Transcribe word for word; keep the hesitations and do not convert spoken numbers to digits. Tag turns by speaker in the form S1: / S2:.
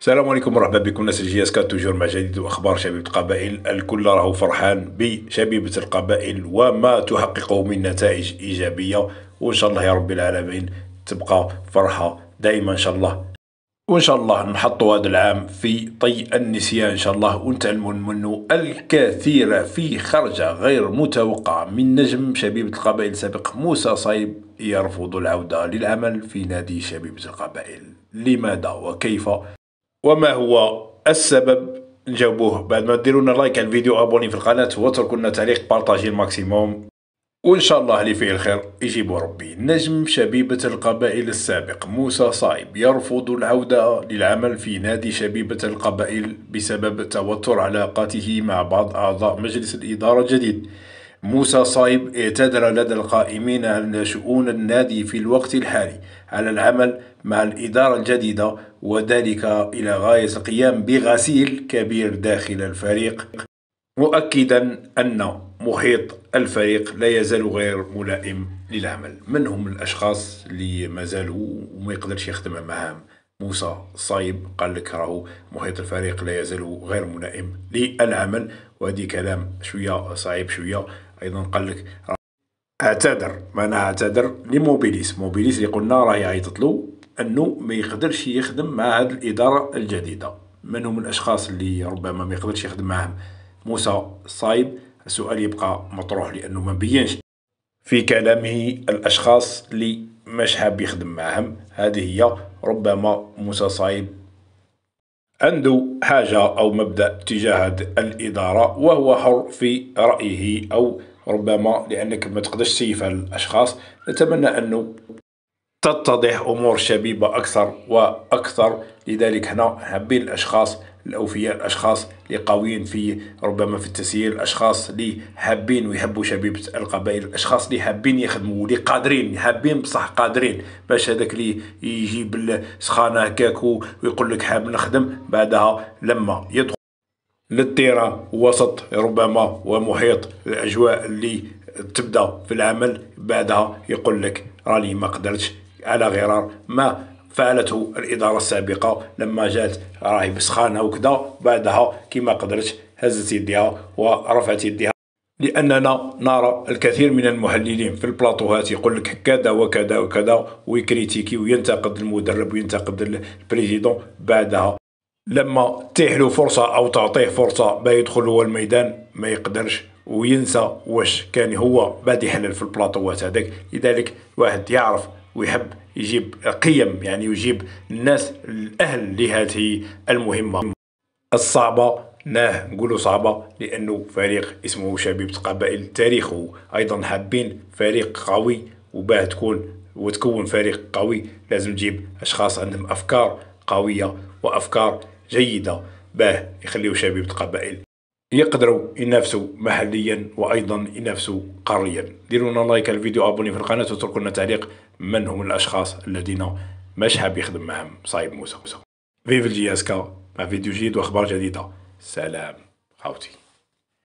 S1: السلام عليكم، مرحبا بكم ناس الجي اس كا توجور مع جديد واخبار شبيبه القبائل. الكل راهو فرحان بشبيبه القبائل وما تحققه من نتائج ايجابيه، وان شاء الله يا رب العالمين تبقى فرحه دائما ان شاء الله. وان شاء الله نحطوا هذا العام في طي النسيان ان شاء الله، ونتعلموا منه الكثير في خرجه غير متوقعه من نجم شبيبه القبائل السابق موسى صايب يرفض العوده للعمل في نادي شبيبه القبائل. لماذا وكيف وما هو السبب؟ نجاوبوه بعد ما ديروا لنا لايك على الفيديو، ابوني في القناه واتركوا لنا تعليق، بارطاجي الماكسيموم، وان شاء الله اللي فيه الخير يجيبه ربي. نجم شبيبه القبائل السابق موسى صايب يرفض العوده للعمل في نادي شبيبه القبائل بسبب توتر علاقاته مع بعض اعضاء مجلس الاداره الجديد. موسى صايب اعتذر لدى القائمين على شؤون النادي في الوقت الحالي على العمل مع الإدارة الجديدة، وذلك إلى غاية القيام بغسيل كبير داخل الفريق، مؤكدا أن محيط الفريق لا يزال غير ملائم للعمل. من هم الأشخاص اللي ما زالوا وما يقدرش يخدم معهم موسى صايب؟ قال لك راهو محيط الفريق لا يزال غير ملائم للعمل، وهذه كلام شوية صعيب شوية. أيضا قال لك اعتذر، معناها اعتذر لموبيليس، موبيليس اللي قلنا راهي عيطت له انه ما يقدرش يخدم مع هذه الاداره الجديده. من هم الاشخاص اللي ربما ما يقدرش يخدم معهم موسى صايب؟ السؤال يبقى مطروح لانه ما بينش في كلامه الاشخاص اللي مش حاب يخدم معهم. هذه هي ربما موسى صايب عنده حاجه او مبدا تجاه الاداره وهو حر في رايه، او ربما لأنك ما تقدرش تسيف على الأشخاص. نتمنى أنه تتضح أمور شبيبة أكثر وأكثر، لذلك هنا حابين الأشخاص الأوفياء، الأشخاص اللي قويين في ربما في التسيير، الأشخاص اللي حابين ويحبوا شبيبة القبائل، الأشخاص اللي حابين يخدموا، اللي قادرين، حابين بصح قادرين، باش هذاك اللي يجيب السخانة هكاك ويقول لك حاب نخدم، بعدها لما يدخل للتيران وسط ربما ومحيط الأجواء اللي تبدأ في العمل، بعدها يقول لك راني ما قدرتش، على غرار ما فعلته الإدارة السابقة لما جات راهي بسخانة وكذا، بعدها كما قدرتش هزت يديها ورفعت يديها. لأننا نرى الكثير من المحللين في البلاطوهات يقول لك كذا وكذا وكذا، ويكريتيكي وينتقد المدرب وينتقد البريزيدون، بعدها لما تيح له فرصة أو تعطيه فرصة باه يدخل هو الميدان ما يقدرش، وينسى واش كان هو بعد يحلل في البلاطوات هذاك. لذلك واحد يعرف ويحب يجيب قيم، يعني يجيب الناس الأهل لهذه المهمة الصعبة. ناه نقولوا صعبة لأنه فريق اسمه شبيبة قبائل، تاريخه أيضا حابين فريق قوي، وباه تكون وتكون فريق قوي لازم تجيب أشخاص عندهم أفكار قوية وأفكار جيدة باه يخليو شبيبة القبائل يقدروا ينافسوا محليا وايضا ينافسوا قاريا. ديروا لنا لايك على الفيديو، ابوني في القناه، واتركوا لنا تعليق من هم الاشخاص الذين مش حاب يخدم معهم صايب موسى. فيف الجي اس كا مع فيديو جديد واخبار جديده. سلام خوتي.